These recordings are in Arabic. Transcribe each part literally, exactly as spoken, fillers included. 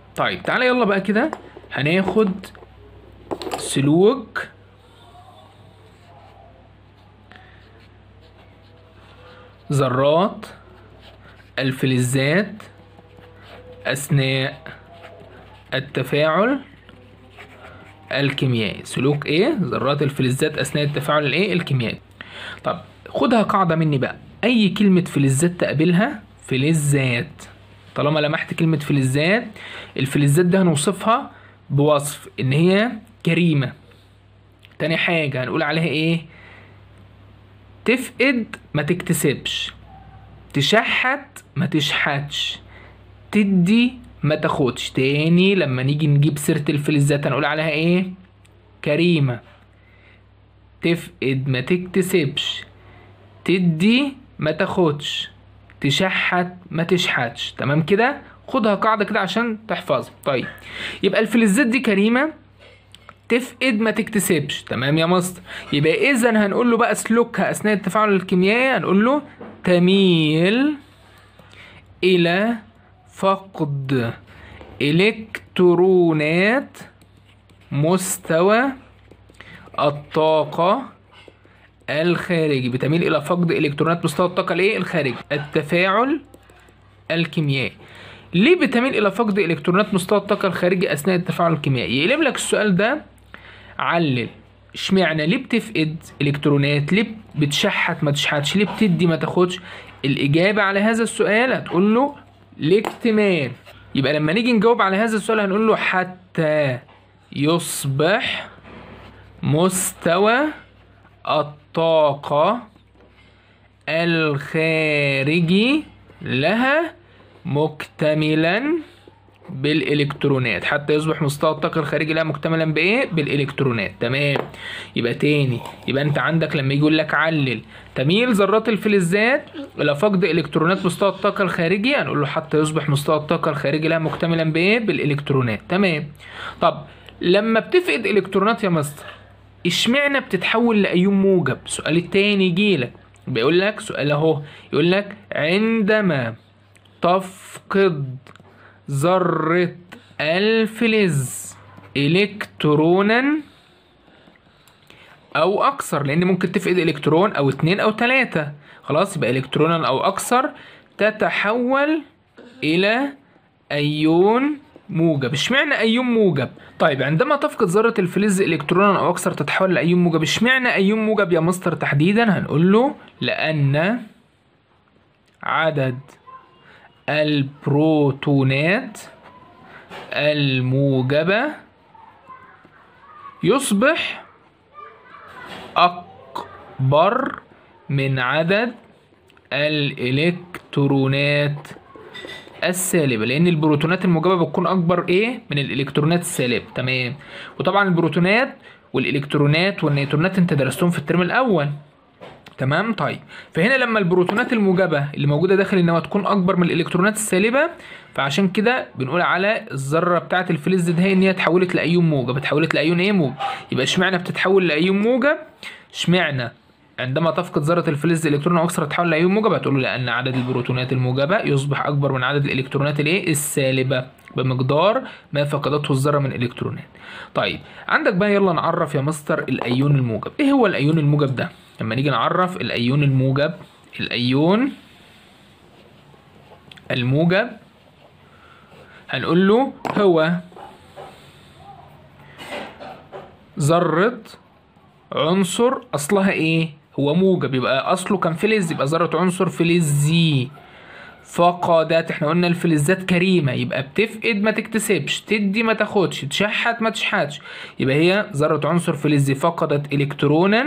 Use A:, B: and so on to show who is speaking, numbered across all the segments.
A: طيب تعالى يلا بقى كده هناخد سلوك ذرات الفلزات أثناء التفاعل الكيميائي. سلوك ايه؟ ذرات الفلزات أثناء التفاعل الايه؟ الكيميائي. طب خدها قاعدة مني بقى، أي كلمة فلزات تقابلها فلزات. طالما لمحت كلمة فلزات، الفلزات ده هنوصفها بوصف إن هي كريمة. تاني حاجة هنقول عليها ايه؟ تفقد ما تكتسبش، تشحت ما تشحتش، تدي ما تاخدش. تاني لما نيجي نجيب سيرة الفلزات هنقول عليها ايه؟ كريمة، تفقد ما تكتسبش، تدي ما تاخدش، تشحت ما تشحتش. تمام كده؟ خدها قاعدة كده عشان تحفظها. طيب يبقى الفلزات دي كريمة، تفقد ما تكتسبش. تمام يا مستر؟ يبقى اذا هنقول له بقى سلوكها اثناء التفاعل الكيميائي، هنقول له تميل الى فقد الكترونات مستوى الطاقة الخارجي. بتميل الى فقد الكترونات مستوى الطاقة الايه؟ الخارجي. التفاعل الكيميائي. ليه بتميل الى فقد الكترونات مستوى الطاقة الخارجي اثناء التفاعل الكيميائي؟ يقلب لك السؤال ده علل اشمعنى، ليه بتفقد الكترونات، ليه بتشحت ما تشحتش، ليه بتدي ما تاخدش. الاجابة على هذا السؤال هتقول له الاكتمال. يبقى لما نيجي نجاوب على هذا السؤال هنقول له حتى يصبح مستوى الطاقة الخارجي لها مكتملا بالالكترونات. حتى يصبح مستوى الطاقة الخارجي لها مكتملا بايه؟ بالالكترونات. تمام. يبقى تاني، يبقى انت عندك لما يجي يقول لك علل تميل ذرات الفلزات الى فقد الكترونات مستوى الطاقة الخارجي، هنقول له حتى يصبح مستوى الطاقة الخارجي لها مكتملا بايه؟ بالالكترونات. تمام. طب لما بتفقد الكترونات يا مستر اشمعنى بتتحول لايون موجب؟ السؤال التاني يجيلك بيقول لك سؤال اهو، يقول لك عندما تفقد ذرة الفلز الكترونا او اكثر، لان ممكن تفقد الكترون او اتنين او تلاتة، خلاص يبقى الكترونا او اكثر، تتحول الى ايون موجب. اشمعنى ايون موجب؟ طيب عندما تفقد ذرة الفلز الكترونا او اكثر تتحول لايون موجب. اشمعنى ايون موجب يا مستر تحديدا؟ هنقول له لان عدد البروتونات الموجبة يصبح أكبر من عدد الإلكترونات السالبة، لأن البروتونات الموجبة بتكون أكبر إيه؟ من الإلكترونات السالبة. تمام. وطبعا البروتونات والإلكترونات والنيوترونات أنت درستهم في الترم الأول. تمام. طيب فهنا لما البروتونات الموجبة اللي موجودة داخل النواة تكون أكبر من الإلكترونات السالبة، فعشان كده بنقول على الذرة بتاعة الفلز ده إن هي اتحولت لأيون موجب. اتحولت لأيون إيه؟ موجب. يبقى اشمعنى بتتحول لأيون موجب؟ اشمعنى عندما تفقد ذرة الفلز الإلكترون أو أكثر تتحول لأيون موجب؟ هتقول له لأن عدد البروتونات الموجبة يصبح أكبر من عدد الإلكترونات الإيه؟ السالبة بمقدار ما فقدته الذرة من إلكترونات. طيب عندك بقى يلا نعرف يا مستر الأيون الموجب. إيه هو الأيون الموجب ده؟ لما نيجي نعرف الأيون الموجب، الأيون الموجب هنقول له هو ذرة عنصر أصلها إيه؟ هو موجب، يبقى أصله كان فلز، يبقى ذرة عنصر فلزي فقدت. احنا قلنا الفلزات كريمة، يبقى بتفقد ما تكتسبش، تدي ما تاخدش، تشحت ما تشحتش، يبقى هي ذرة عنصر فلزي فقدت إلكترونا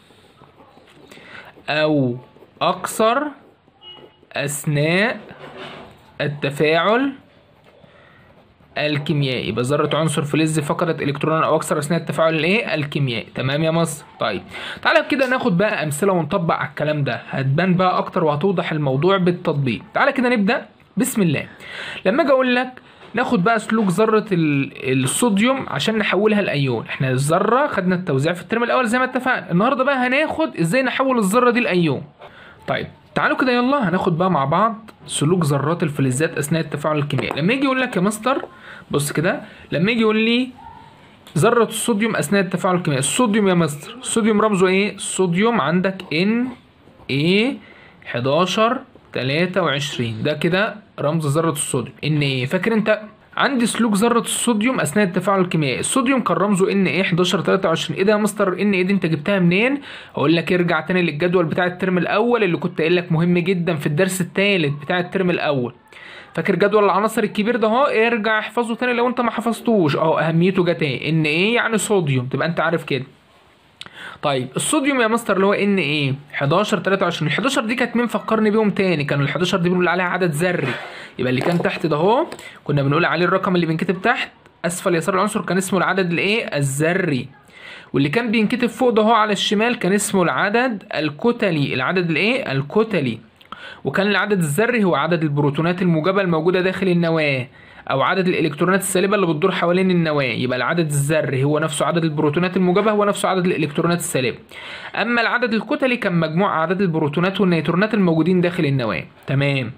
A: أو أكثر أثناء التفاعل الكيميائي. يبقى ذرة عنصر فلزي فقدت إلكترونا أو أكثر أثناء التفاعل الإيه؟ الكيميائي. تمام يا مصر؟ طيب تعالى كده ناخد بقى أمثلة ونطبق على الكلام ده، هتبان بقى أكتر وهتوضح الموضوع بالتطبيق. تعالى كده نبدأ بسم الله. لما أجي أقول لك ناخد بقى سلوك ذرة الصوديوم عشان نحولها لأيون. احنا الذرة خدنا التوزيع في الترم الأول زي ما اتفقنا، النهارده بقى هناخد ازاي نحول الذرة دي لأيون. طيب تعالوا كده يلا هناخد بقى مع بعض سلوك ذرات الفلزات اثناء التفاعل الكيميائي. لما يجي يقول لك يا مستر بص كده، لما يجي يقول لي ذرة الصوديوم اثناء التفاعل الكيميائي، الصوديوم يا مستر الصوديوم رمزه ايه؟ الصوديوم عندك ان ايه حداشر تلاتة وعشرين، ده كده رمز ذرة الصوديوم ان ايه. فاكر انت عندي سلوك ذرة الصوديوم اثناء التفاعل الكيميائي، الصوديوم كان رمزه ان ايه حداشر تلاتة وعشرين. ايه ده يا مستر ان ايه دي انت جبتها منين؟ اقول لك ارجع تاني للجدول بتاع الترم الاول اللي كنت قايل لك مهم جدا في الدرس الثالث بتاع الترم الاول. فاكر جدول العناصر الكبير ده اهو؟ ارجع احفظه تاني لو انت ما حفظتوش اهو، اهميته جت ايه؟ ان ايه يعني صوديوم، تبقى انت عارف كده. طيب الصوديوم يا مستر اللي هو ان ايه حداشر تلاتة وعشرين، ال حداشر دي كانت مين؟ فكرني بيهم تاني. كانوا ال حداشر دي بنقول عليها عدد ذري، يبقى اللي كان تحت ده اهو كنا بنقول عليه الرقم اللي بينكتب تحت اسفل يسار العنصر كان اسمه العدد الايه؟ الذري. واللي كان بينكتب فوق ده اهو على الشمال كان اسمه العدد الكتلي، العدد الايه؟ الكتلي. وكان العدد الذري هو عدد البروتونات الموجبه الموجوده داخل النواه، او عدد الالكترونات السالبه اللي بتدور حوالين النواه. يبقى العدد الذري هو نفسه عدد البروتونات الموجبه هو نفسه عدد الالكترونات السالبه. اما العدد الكتلي كان مجموع اعداد البروتونات والنيوترونات الموجودين داخل النواه. تمام.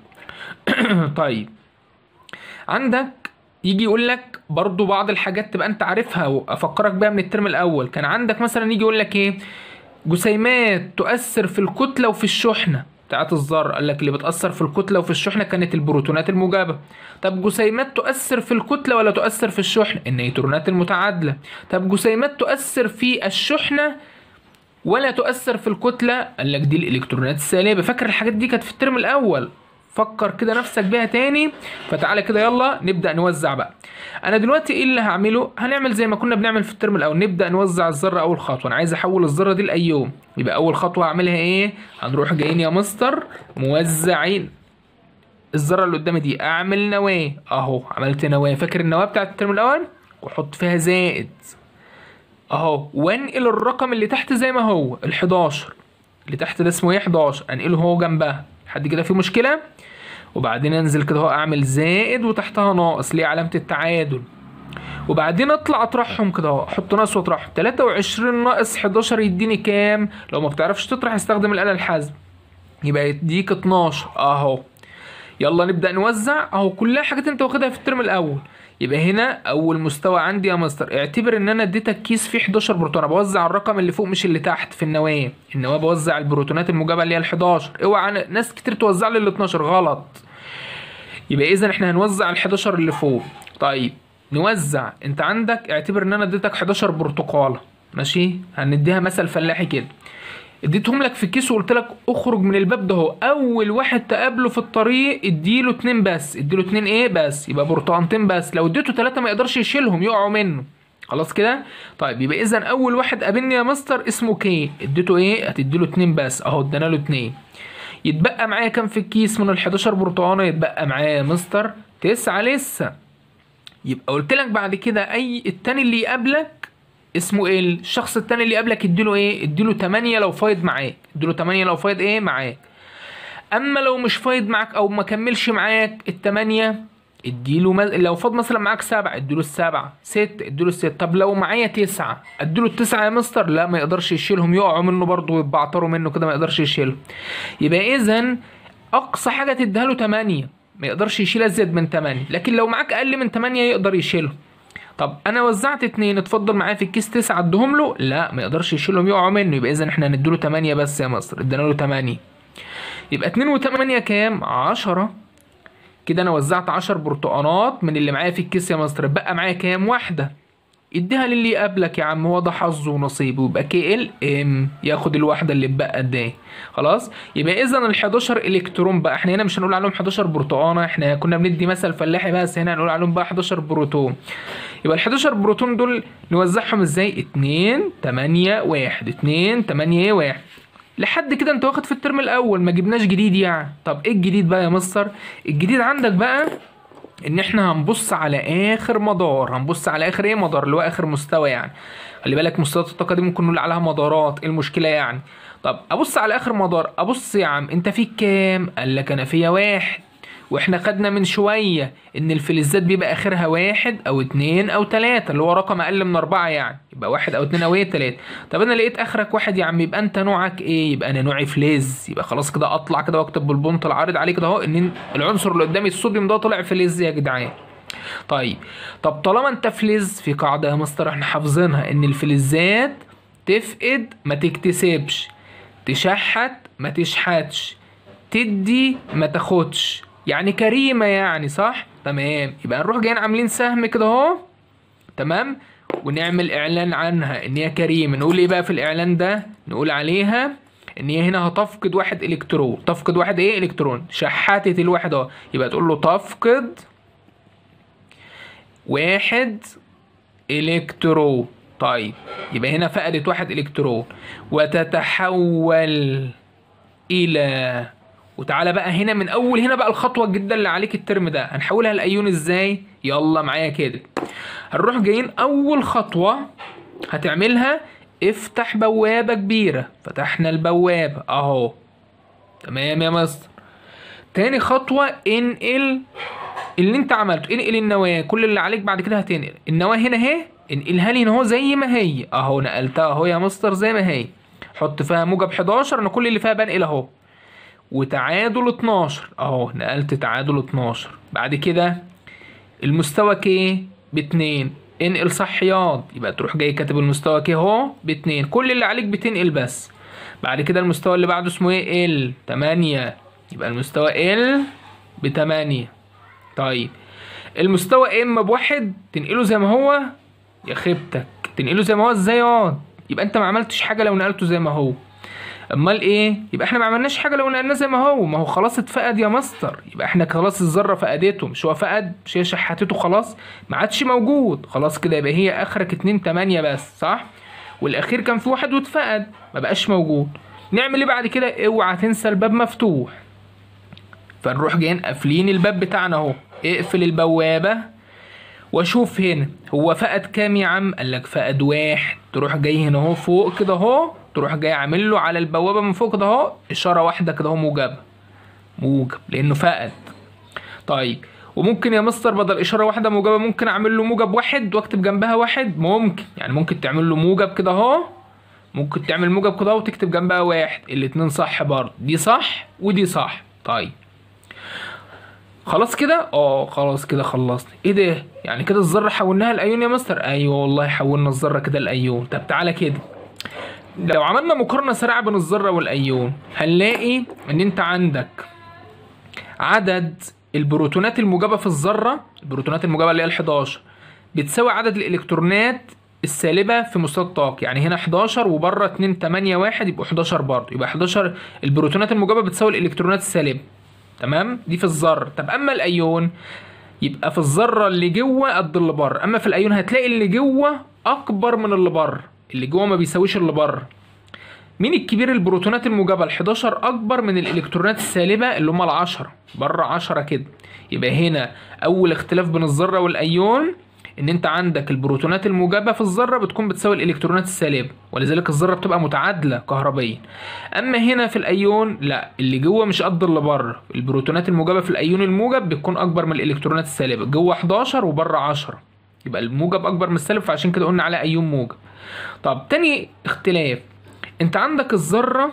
A: طيب عندك يجي يقول لك برضو بعض الحاجات تبقى انت عارفها وافكرك بيها من الترم الاول. كان عندك مثلا يجي يقول لك ايه؟ جسيمات تؤثر في الكتله وفي الشحنه بتاعت الذره. قال لك اللي بتأثر في الكتلة وفي الشحنة كانت البروتونات الموجبة. طب جسيمات تؤثر في الكتلة ولا تؤثر في الشحنة؟ النيوترونات المتعادلة. طب جسيمات تؤثر في الشحنة ولا تؤثر في الكتلة؟ قال لك دي الإلكترونات السالبة. فاكر الحاجات دي كانت في الترم الأول؟ فكر كده نفسك بيها تاني. فتعالى كده يلا نبدأ نوزع بقى. انا دلوقتي ايه اللي هعمله؟ هنعمل زي ما كنا بنعمل في الترم الاول، نبدأ نوزع الذرة. اول خطوة انا عايز احول الذرة دي لايون، يبقى اول خطوة هعملها ايه؟ هنروح جايين يا مستر موزعين الذرة اللي قدامي دي، اعمل نواة اهو. عملت نواة، فاكر النواة بتاعت الترم الاول؟ واحط فيها زائد اهو، وانقل الرقم اللي تحت زي ما هو ال حداشر اللي تحت ده اسمه ايه؟ حداشر، انقله هو جنبها. لحد كده في مشكلة؟ وبعدين انزل كده اهو اعمل زائد وتحتها ناقص، ليه؟ علامة التعادل. وبعدين اطلع اطرحهم كده اهو، احط ناقص واطرحهم. تلاتة وعشرين ناقص حداشر يديني كام؟ لو ما بتعرفش تطرح استخدم الآلة الحاسبة، يبقى يديك اتناشر اهو. يلا نبدأ نوزع اهو، كلها حاجات انت واخدها في الترم الاول. يبقى هنا اول مستوى عندي يا مستر، اعتبر ان انا اديتك كيس فيه حداشر بروتون، انا بوزع الرقم اللي فوق مش اللي تحت. في النواه النواه بوزع البروتونات الموجبه اللي هي ال حداشر. اوعى ناس كتير توزع لي ال اتناشر، غلط. يبقى اذا احنا هنوزع ال حداشر اللي فوق. طيب نوزع، انت عندك اعتبر ان انا اديتك حداشر برتقاله، ماشي؟ هنديها مثل فلاحي كده، اديتهم لك في الكيس وقلت لك اخرج من الباب ده اهو، اول واحد تقابله في الطريق اديله اتنين بس، اديله اتنين ايه بس، يبقى برتقانتين بس. لو اديته تلاته ما يقدرش يشيلهم، يقعوا منه. خلاص كده؟ طيب يبقى اذا اول واحد قابلني يا مستر اسمه كي، اديته ايه؟ هتديله اتنين بس اهو، ادينا له اتنين. يتبقى معايا كام في الكيس من ال حداشر برتقانه؟ يتبقى معايا يا مستر تسعة لسه. يبقى قلت لك بعد كده اي التاني اللي يقابلك اسمه ايه؟ الشخص التاني اللي قبلك اديله ايه؟ اديله تمانية لو فايض معاك، اديله تمانية لو فايض ايه معاك. اما لو مش فايض معاك او ما كملش معاك التمانية اديله مز... لو فاض مثلا معاك سبعة اديله السبعة، ست اديله الست. طب لو معايا تسعة اديله التسعة يا مستر؟ لا ما يقدرش يشيلهم، يقعوا منه برضه ويبعتروا منه كده، ما يقدرش يشيلهم. يبقى اذا اقصى حاجة تديها له تمانية، ما يقدرش يشيل ازيد من تمانية. لكن لو معاك اقل من تمانية يقدر يشيلهم. طب انا وزعت اتنين، اتفضل معايا في الكيس تسعة ادهم له؟ لا ما يقدرش يشيلهم، يقعوا منه. يبقى اذا احنا هنديله تمانية بس يا مستر، ادينا له تمانية. يبقى اتنين وتمانية كام؟ عشرة. كده انا وزعت عشر برتقانات من اللي معايا في الكيس يا مستر، بقى معايا كام؟ واحدة. اديها للي يقابلك يا عم، هو ده حظه ونصيبه. يبقى كي ال ام ياخد الواحده اللي اتبقى دي. خلاص؟ يبقى اذا ال حداشر الكترون بقى، احنا هنا مش هنقول عليهم حداشر برتقانه، احنا كنا بندي مثل فلاحي بس، هنا هنقول عليهم بقى حداشر بروتون. يبقى ال حداشر بروتون دول نوزعهم ازاي؟ اتنين تمانية واحد، اتنين تمانية واحد. لحد كده انت واخد في الترم الاول، ما جبناش جديد يعني. طب ايه الجديد بقى يا مستر؟ الجديد عندك بقى ان احنا هنبص على اخر مدار، هنبص على اخر ايه؟ مدار، اللي هو اخر مستوى يعني. خلي بالك مستويات الطاقه دي ممكن نقول عليها مدارات، ايه المشكله يعني؟ طب ابص على اخر مدار، ابص يا عم انت فيك كام؟ قال لك انا فيا واحد. واحنا خدنا من شويه ان الفلزات بيبقى اخرها واحد او اتنين او تلاته، اللي هو رقم اقل من اربعه يعني، يبقى واحد او اتنين او ايه تلاته. طب انا لقيت اخرك واحد يا عم، يبقى انت نوعك ايه؟ يبقى انا نوعي فلز. يبقى خلاص كده اطلع كده واكتب بالبونت العارض عليه كده اهو ان العنصر اللي قدامي الصوديوم ده طلع فلز يا جدعان. طيب طب طالما انت فلز، في قاعده يا مستر احنا حافظينها ان الفلزات تفقد ما تكتسبش، تشحت ما تشحتش، تدي ما تاخدش، يعني كريمه يعني، صح؟ تمام. يبقى نروح جايين عاملين سهم كده اهو، تمام، ونعمل اعلان عنها ان هي كريمه. نقول ايه بقى في الاعلان ده؟ نقول عليها ان هي هنا هتفقد واحد الكترون. تفقد واحد ايه؟ الكترون. شحتت الواحد اهو، يبقى تقول له تفقد واحد الكترون. طيب يبقى هنا فقدت واحد الكترون. وتتحول الى، وتعالى بقى هنا من اول هنا بقى الخطوه الجديده اللي عليك الترم ده، هنحولها لايون ازاي؟ يلا معايا كده. هنروح جايين اول خطوه هتعملها افتح بوابه كبيره. فتحنا البوابه اهو، تمام يا مستر. تاني خطوه انقل اللي انت عملته، انقل النواه. كل اللي عليك بعد كده هتنقل النواه هنا اهي، انقلها لي هنا اهو زي ما هي اهو. نقلتها اهو يا مستر زي ما هي. حط فيها موجب حداشر، انا كل اللي فيها بنقل اهو. وتعادل اتناشر اهو، نقلت تعادل اتناشر. بعد كده المستوى كي باتنين، انقل صحيات. يبقى تروح جاي كاتب المستوى كي اهو باتنين. كل اللي عليك بتنقل بس. بعد كده المستوى اللي بعده اسمه ايه؟ ال تمانية. يبقى المستوى ال بتمانية. طيب المستوى ام بواحد تنقله زي ما هو. يا خيبتك، تنقله زي ما هو ازاي؟ اه يبقى انت ما عملتش حاجه لو نقلته زي ما هو. امال ايه؟ يبقى احنا ما عملناش حاجه لو نقلناه زي ما هو. ما هو خلاص اتفقد يا مستر. يبقى احنا خلاص الذره فقدته، مش هو فقد، مش هي شحتته خلاص، ما عادش موجود خلاص كده. يبقى هي اخرك اتنين تمانية بس، صح؟ والاخير كان في واحد واتفقد ما بقاش موجود. نعمل ايه بعد كده؟ اوعى تنسى الباب مفتوح. فنروح جايين قافلين الباب بتاعنا اهو. اقفل البوابه واشوف هنا هو فقد كام يا عم؟ قال لك فقد واحد. تروح جاي هنا اهو فوق كده اهو، تروح جاي عامل له على البوابه من فوق كده اهو اشاره واحده كده اهو موجبه، موجب لانه فقد. طيب وممكن يا مستر بدل اشاره واحده موجبه ممكن اعمل له موجب واحد واكتب جنبها واحد. ممكن يعني، ممكن تعمل له موجب كده اهو، ممكن تعمل موجب كده اهو وتكتب جنبها واحد. الاتنين صح برضه، دي صح ودي صح. طيب خلاص كده؟ اه خلاص كده خلصنا. ايه ده؟ يعني كده الذره حولناها لايون يا مستر؟ ايوه والله حولنا الذره كده لايون. طب تعالى كده لو عملنا مقارنه سريعه بين الذره والايون هنلاقي ان انت عندك عدد البروتونات الموجبه في الذره، البروتونات الموجبه اللي هي الحداشر، بتساوي عدد الالكترونات السالبه في مستوى الطاقه. يعني هنا حداشر وبره اتنين تمانية واحد يبقوا حداشر برضه. يبقى حداشر البروتونات الموجبه بتساوي الالكترونات السالبه، تمام؟ دي في الذره. طب اما الايون يبقى في الذره اللي جوه قد اللي بره، اما في الايون هتلاقي اللي جوه اكبر من اللي بره. اللي جوه ما بيساويش اللي بره. مين الكبير؟ البروتونات الموجبه الحداشر اكبر من الالكترونات السالبه اللي هم العشرة، بره عشرة كده. يبقى هنا اول اختلاف بين الذره والايون ان انت عندك البروتونات الموجبه في الذره بتكون بتساوي الالكترونات السالبه، ولذلك الذره بتبقى متعادله كهربيا. اما هنا في الايون لا، اللي جوه مش قد اللي بره. البروتونات الموجبه في الايون الموجب بتكون اكبر من الالكترونات السالبه، جوه حداشر وبره عشرة، يبقى الموجب اكبر من السالب، فعشان كده قلنا عليه ايون موجب. طب تاني اختلاف، انت عندك الذره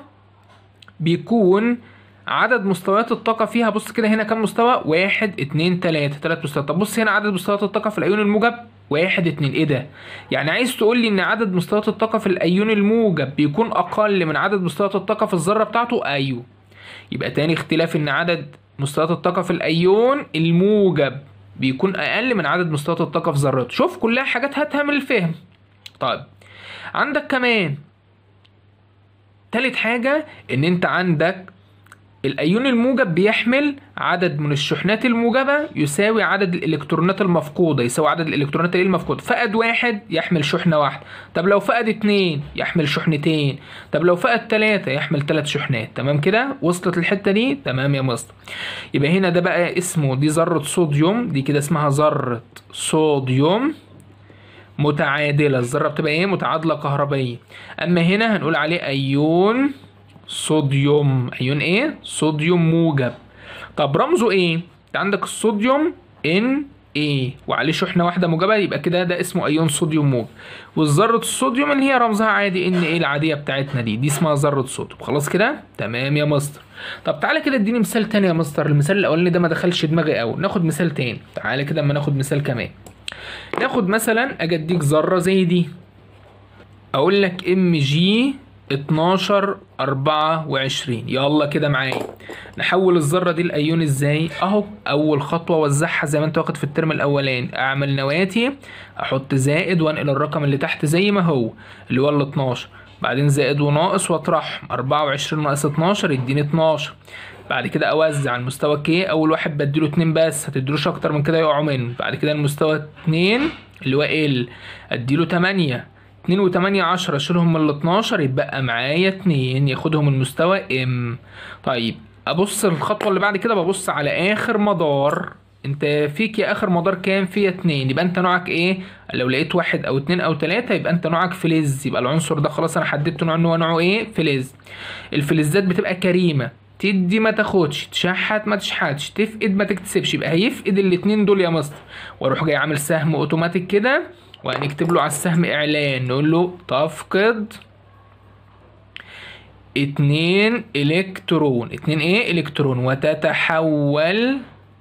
A: بيكون عدد مستويات الطاقة فيها، بص كده هنا كام مستوى؟ واحد اتنين تلاتة، تلات مستويات. طب بص هنا عدد مستويات الطاقة في الأيون الموجب واحد اتنين. ايه ده؟ يعني عايز تقول لي إن عدد مستويات الطاقة في الأيون الموجب بيكون أقل من عدد مستويات الطاقة في الذرة بتاعته؟ أيوه. يبقى تاني اختلاف إن عدد مستويات الطاقة في الأيون الموجب بيكون أقل من عدد مستويات الطاقة في ذرته. شوف كلها حاجات هاتها من الفهم. طيب عندك كمان تالت حاجة إن أنت عندك الأيون الموجب بيحمل عدد من الشحنات الموجبة يساوي عدد الإلكترونات المفقودة، يساوي عدد الإلكترونات المفقودة. فقد واحد يحمل شحنة واحدة، طب لو فقد اتنين يحمل شحنتين، طب لو فقد تلاتة يحمل تلات شحنات. تمام كده؟ وصلت الحتة دي؟ تمام يا مستر. يبقى هنا ده بقى اسمه، دي ذرة صوديوم، دي كده اسمها ذرة صوديوم متعادلة. الذرة بتبقى ايه؟ متعادلة كهربية. أما هنا هنقول عليه أيون صوديوم. أيون ايه؟ صوديوم موجب. طب رمزه ايه؟ انت عندك الصوديوم ان ايه وعليه شحنه واحده موجبه، يبقى كده ده اسمه ايون صوديوم موجب. والذره الصوديوم اللي هي رمزها عادي ان ايه العاديه بتاعتنا دي دي اسمها ذره صوديوم. خلاص كده تمام يا مستر. طب تعالى كده اديني مثال تاني يا مستر، المثال الاولاني ده ما دخلش دماغي قوي، ناخد مثال تاني. تعالى كده اما ناخد مثال كمان، ناخد مثلا اجي اديك ذره زي دي، اقول لك ام جي اتناشر اربعة وعشرين. يلا كده معايا نحول الذره دي لايون ازاي؟ اهو اول خطوه وزعها زي ما انت واخد في الترم الاولاني، اعمل نواتي، احط زائد وانقل الرقم اللي تحت زي ما هو اللي هو ال اتناشر، بعدين زائد وناقص واطرحهم، اربعة وعشرين ناقص اتناشر يديني اتناشر. بعد كده اوزع على المستوى كي، اول واحد بديله اتنين بس، هتدروش اكتر من كده يقعوا منه. بعد كده المستوى اتنين اللي هو ال اديله تمانية، اتنين وتمانية عشرة، اشيلهم من ال اتناشر يتبقى معايا اتنين، ياخدهم المستوى ام. طيب ابص الخطوه اللي بعد كده، ببص على اخر مدار، انت فيك يا اخر مدار كام؟ فيها اتنين، يبقى انت نوعك ايه؟ لو لقيت واحد او اتنين او تلاتة يبقى انت نوعك فلز، يبقى العنصر ده خلاص انا حددت نوع ان هو نوعه ايه؟ فلز. الفلزات بتبقى كريمه، تدي ما تاخدش، تشحت ما تشحتش، تفقد ما تكتسبش، يبقى هيفقد الاتنين دول يا مستر. واروح جاي عامل سهم اوتوماتيك كده، وهنكتب له على السهم اعلان، نقول له تفقد اتنين الكترون، اتنين ايه؟ الكترون، وتتحول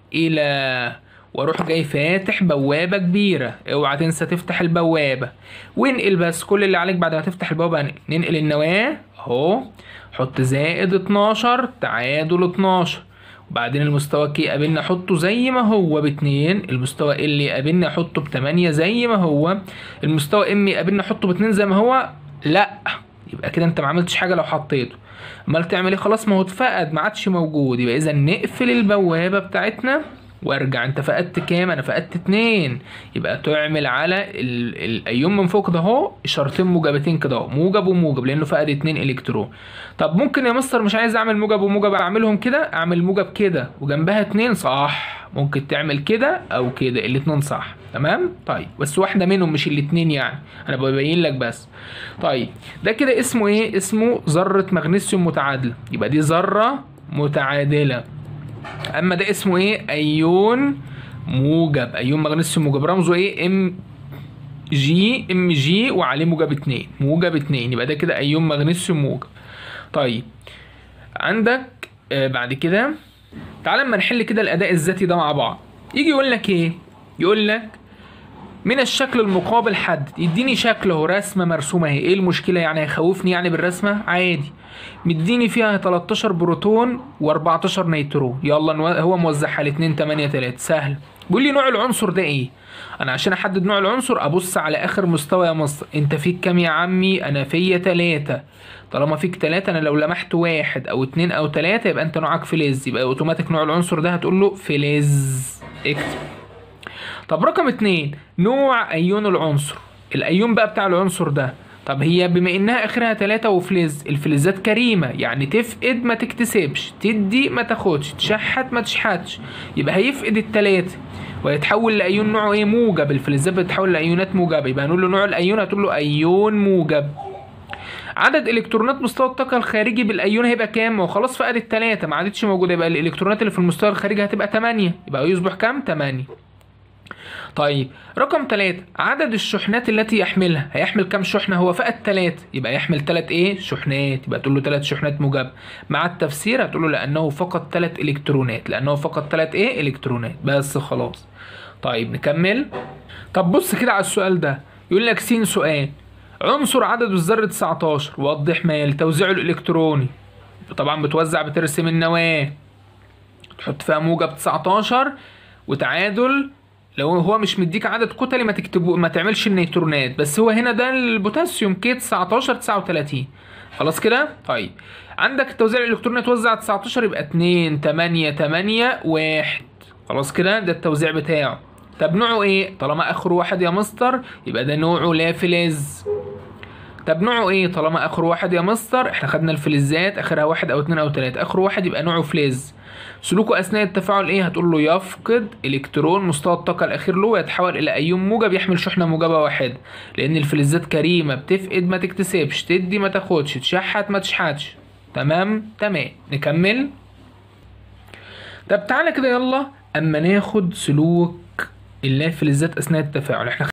A: الى، واروح جاي فاتح بوابه كبيره، اوعى تنسى تفتح البوابه وانقل، بس كل اللي عليك بعد ما تفتح البوابه انقل. ننقل النواه اهو، حط زائد اتناشر تعادل اتناشر، وبعدين المستوى كي قابلنا احطه زي ما هو باتنين، المستوى اللي قابلنا احطه بتمانية زي ما هو، المستوى ام قابلنا احطه باتنين زي ما هو. لا، يبقى كده انت ما عملتش حاجه لو حطيته. امال تعمل ايه؟ خلاص ما هو اتفقد ما عادش موجود، يبقى اذا نقفل البوابه بتاعتنا وارجع. انت فقدت كام؟ انا فقدت اتنين، يبقى تعمل على الايون من فوق ده اهو اشارتين موجبتين كده اهو، موجب وموجب، لانه فقد اتنين الكترون. طب ممكن يا مستر مش عايز اعمل موجب وموجب، اعملهم كده، اعمل موجب كده وجنبها اتنين، صح، ممكن تعمل كده او كده، الاتنين صح تمام. طيب بس واحده منهم مش الاتنين، يعني انا ببين لك بس. طيب ده كده اسمه ايه؟ اسمه ذره مغنيسيوم متعادله، يبقى دي ذره متعادله. اما ده اسمه ايه؟ ايون موجب، ايون مغنيسيوم موجب، رمزه ايه؟ ام جي، ام جي وعليه موجب اتنين، موجب اتنين، يبقى ده كده ايون مغنيسيوم موجب. طيب عندك آه بعد كده تعال اما نحل كده الاداء الذاتي ده مع بعض. يجي يقول لك ايه؟ يقول لك من الشكل المقابل حدد، يديني شكل اهو، رسمه مرسومه اهي، ايه المشكله يعني؟ هيخوفني يعني بالرسمه؟ عادي، مديني فيها تلتاشر بروتون واربعتاشر نيترون، يلا نو... هو موزعها ل اتنين تمانية تلاتة، سهل. بيقول لي نوع العنصر ده ايه؟ انا عشان احدد نوع العنصر ابص على اخر مستوى يا مصر، انت فيك كام يا عمي؟ انا فيا تلاتة، طالما فيك تلاتة انا لو لمحت واحد او اتنين او تلاتة يبقى انت نوعك فلز، يبقى اوتوماتيك نوع العنصر ده هتقول له فلز، اكتب. طب رقم اتنين، نوع ايون العنصر، الايون بقى بتاع العنصر ده. طب هي بما انها اخرها تلاتة وفلز، الفلزات كريمة يعني تفقد ما تكتسبش، تدي ما تاخدش، تشحت ما تشحتش، يبقى هيفقد التلاتة ويتحول لايون نوعه ايه؟ موجب، الفلزات بتتحول لايونات موجبة، يبقى هنقول له نوع الايون هتقول له ايون موجب. عدد الكترونات مستوى الطاقة الخارجي بالايون هيبقى كام؟ هو خلاص فقد التلاتة ما عادتش موجودة، يبقى الالكترونات اللي في المستوى الخارجي هتبقى تمانية، يبقى يصبح كام؟ تمانية. طيب رقم تلاتة، عدد الشحنات التي يحملها، هيحمل كام شحنة؟ هو فقد تلاتة يبقى يحمل تلات ايه؟ شحنات، يبقى تقول له تلات شحنات موجبة. مع التفسير هتقول له لأنه فقد تلات إلكترونات، لأنه فقد تلات ايه؟ إلكترونات، بس خلاص. طيب نكمل. طب بص كده على السؤال ده، يقول لك س سؤال، عنصر عدده الذري تسعتاشر، وضح ما يلي توزيعه الإلكتروني. طبعا بتوزع، بترسم النواة، تحط فيها موجب تسعتاشر وتعادل. لو هو مش مديك عدد كتلي ما تكتبه، ما تعملش النيترونات، بس هو هنا ده البوتاسيوم كي تسعتاشر تسعة وتلاتين، خلاص كده. طيب عندك التوزيع الالكتروني توزع تسعتاشر يبقى اتنين تمانية تمانية واحد، خلاص كده ده التوزيع بتاعه. طب نوعه ايه؟ طالما اخره واحد يا مستر يبقى ده نوعه لا فلز. طب نوعه ايه؟ طالما اخره واحد يا مستر، احنا خدنا الفلزات اخرها واحد او اتنين او تلاتة، اخره واحد يبقى نوعه فلز. سلوكه اثناء التفاعل ايه؟ هتقول له يفقد الكترون مستوى الطاقه الاخير له ويتحول الى ايون موجب يحمل شحنه موجبه واحده، لان الفلزات كريمه بتفقد ما تكتسبش، تدي ما تاخدش، تشحت ما تشحتش. تمام تمام. نكمل. طب تعالى كده يلا اما ناخد سلوك اللافلزات اثناء التفاعل. احنا